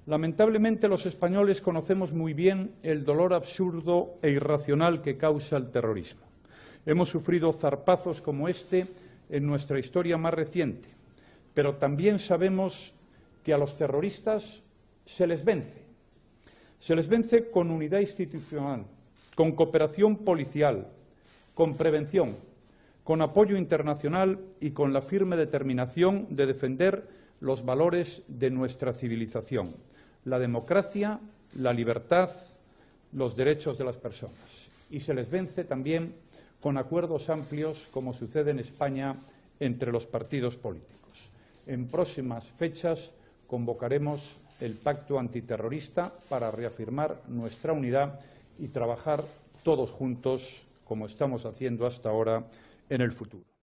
Lamentablemente, los españoles conocemos muy bien el dolor absurdo e irracional que causa el terrorismo. Hemos sufrido zarpazos como este en nuestra historia más reciente, pero también sabemos que a los terroristas se les vence. Se les vence con unidad institucional, con cooperación policial, con prevención, con apoyo internacional y con la firme determinación de defender los valores de nuestra civilización: la democracia, la libertad, los derechos de las personas. Y se les vence también con acuerdos amplios, como sucede en España, entre los partidos políticos. En próximas fechas convocaremos el pacto antiterrorista para reafirmar nuestra unidad y trabajar todos juntos, como estamos haciendo hasta ahora, en el futuro.